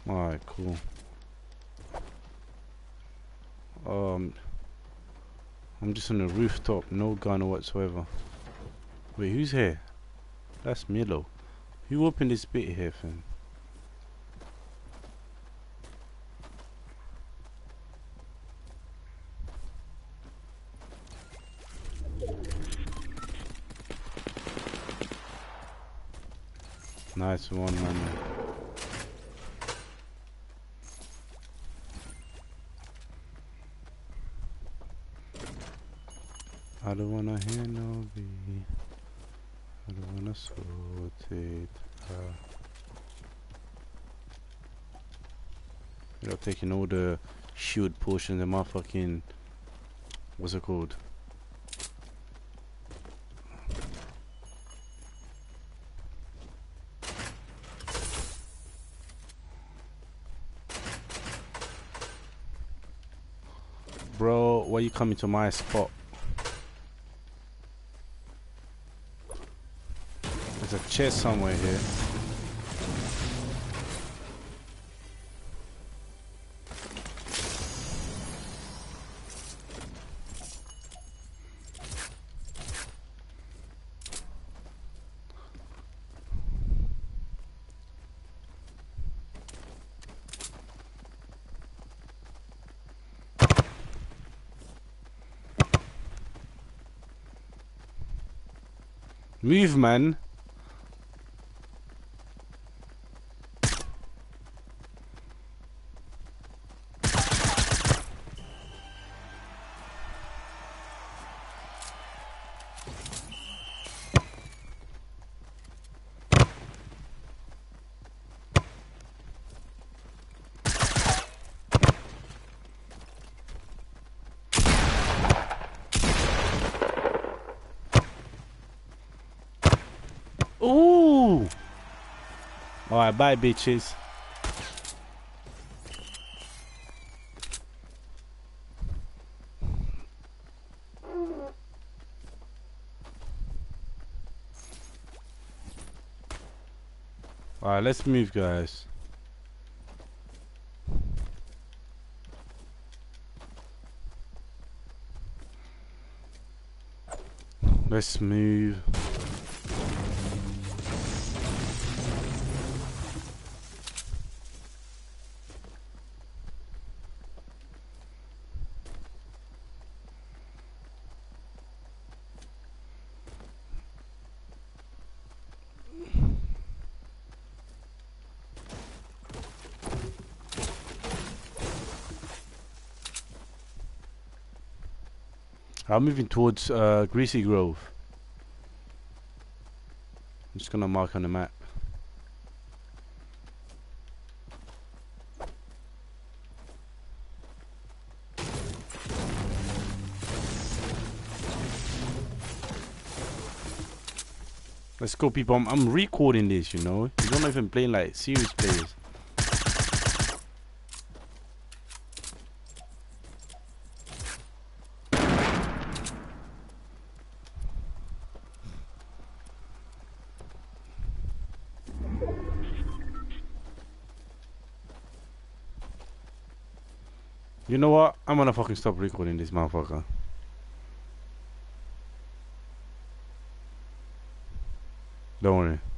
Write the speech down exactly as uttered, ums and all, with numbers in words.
Alright, cool. Um, I'm just on the rooftop, no gun whatsoever. Wait, who's here? That's Milo. Who opened this bit here, fam? Nice one, man. I don't wanna hear no beat. I don't wanna sort it. Uh, you're taking all the shield portions of my fucking. What's it called? Bro, why you coming to my spot? There's a chest somewhere here. Move, man. Ooh! Alright, bye, bitches. Alright, let's move, guys. Let's move. I'm moving towards uh, Greasy Grove. I'm just gonna mark on the map. Let's go, people. I'm, I'm recording this, you know. You're not even playing like serious players. You know what? I'm gonna fucking stop recording this motherfucker. Don't worry.